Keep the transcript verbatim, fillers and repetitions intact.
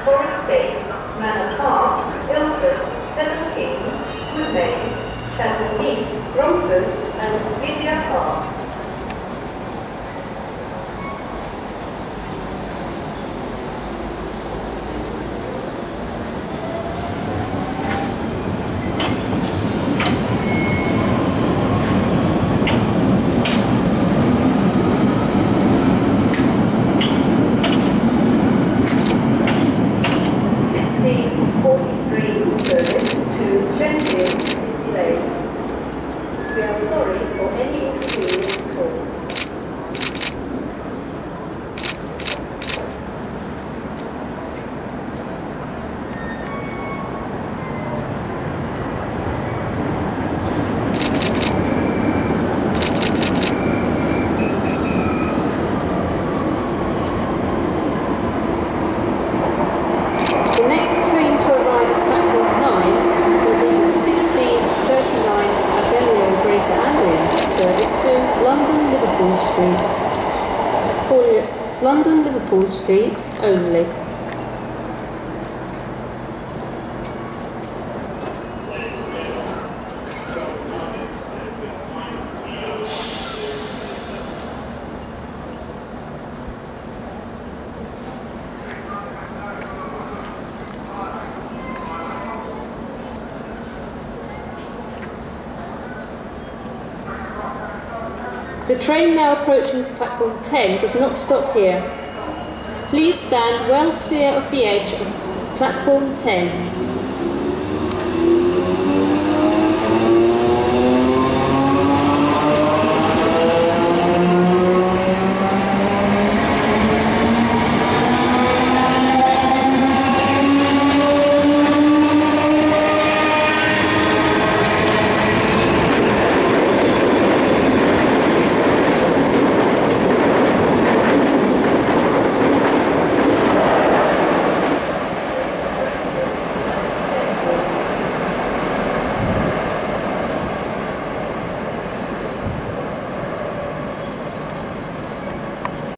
Forest Gate, Manor Park, Ilford, Seven Kings, Woodmains, Stanton Heath, Romford and Lydia Park. London Liverpool Street only. The train now approaching platform ten does not stop here. Please stand well clear of the edge of platform ten.